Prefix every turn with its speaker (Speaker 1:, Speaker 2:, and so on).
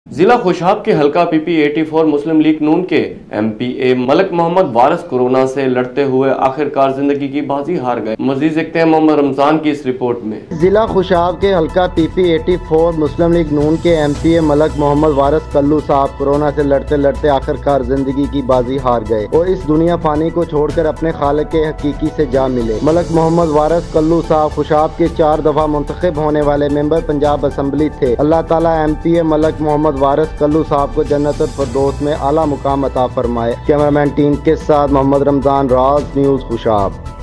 Speaker 1: जिला खुशाब के हल्का पीपी 84 मुस्लिम लीग नून के MPA मलक मोहम्मद वारिस कोरोना से लड़ते हुए आखिरकार जिंदगी की बाजी हार गए। मजीद देखते हैं मोहम्मद रमजान की इस रिपोर्ट में।
Speaker 2: जिला खुशाब के हल्का पीपी 84 मुस्लिम लीग नून के MPA मलक मोहम्मद वारिस कल्लू साहब कोरोना से लड़ते लड़ते आखिरकार जिंदगी की बाजी हार गए और इस दुनिया फानी को छोड़कर अपने खालिक के हकीकी से जा मिले। मलक मोहम्मद वारिस कल्लू साहब खुशाब के 4 दफा मुंतखब होने वाले मेंबर पंजाब असम्बली थे। अल्लाह ताला MPA मलक मोहम्मद वारिस कल्लू साहब को जन्नतुल फिरदौस में आला मुकाम अता फरमाए। कैमरामैन टीम के साथ मोहम्मद रमजान, राज न्यूज़ खुशाब।